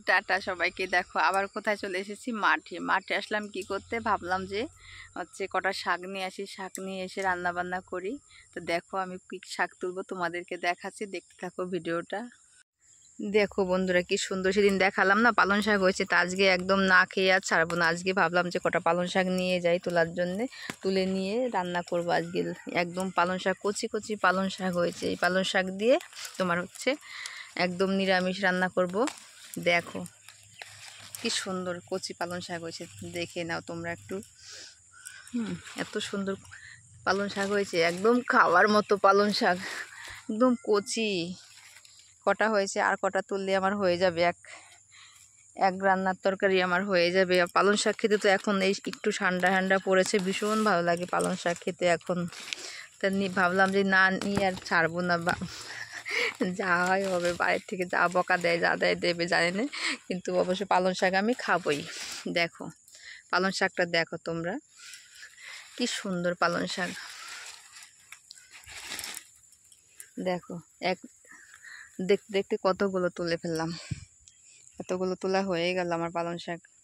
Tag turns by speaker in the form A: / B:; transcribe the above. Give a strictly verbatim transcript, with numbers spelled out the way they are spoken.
A: Tata সবাইকে। দেখো আবার কোথায় চলে এসেছি, মাঠে। মাঠে আসলাম কি করতে, ভাবলাম যে হচ্ছে কটা শাক নিয়ে আসি, শাক নিয়ে এসে রান্না বান্না করি। তো দেখো আমি কি শাক তুলবো তোমাদেরকে দেখাচ্ছি, দেখতে থাকো ভিডিওটা। দেখো বন্ধুরা কি সুন্দর, সেদিন দেখালাম না পালং শাক হয়েছে, তা আজকে একদম না খেয়ে আর ছাড়বো না। আজকে ভাবলাম যে কটা পালং শাক নিয়ে যাই তোলার জন্যে, তুলে নিয়ে রান্না করবো আজকে। একদম পালং শাক, কচি কচি পালং শাক হয়েছে। এই পালং শাক দিয়ে তোমার হচ্ছে একদম নিরামিষ রান্না করব। দেখো কি সুন্দর কচি পালং শাক হয়েছে, দেখে নাও তোমরা একটু। হুম, এত সুন্দর পালং শাক হয়েছে, একদম খাওয়ার মতো পালং শাক, একদম কচি। কটা হয়েছে, আর কটা তুললে আমার হয়ে যাবে, এক এক রান্নার তরকারি আমার হয়ে যাবে। পালং শাক খেতে তো এখন এই একটু ঠান্ডা ঠান্ডা পড়েছে, ভীষণ ভালো লাগে পালং শাক খেতে এখন। তা ভাবলাম যে না নিয়ে আর ছাড়বো না, বা যা হয় হবে, বাইরের থেকে যা বকা দেয় যা দেয় দেবে জানি না, কিন্তু অবশ্য পালং শাক আমি খাবই। দেখো পালং শাকটা দেখো তোমরা, কি সুন্দর পালং শাক। দেখো এক দেখতে দেখতে কতগুলো তুলে ফেললাম, এতগুলো তোলা হয়ে গেল আমার পালং শাক।